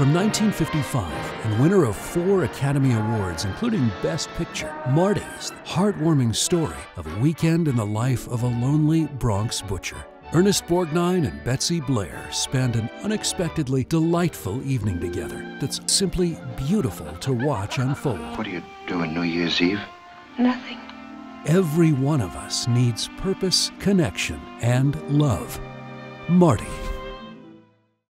From 1955 and winner of 4 Academy Awards, including Best Picture, Marty is the heartwarming story of a weekend in the life of a lonely Bronx butcher. Ernest Borgnine and Betsy Blair spend an unexpectedly delightful evening together that's simply beautiful to watch unfold. What do you do on New Year's Eve? Nothing. Every one of us needs purpose, connection, and love. Marty.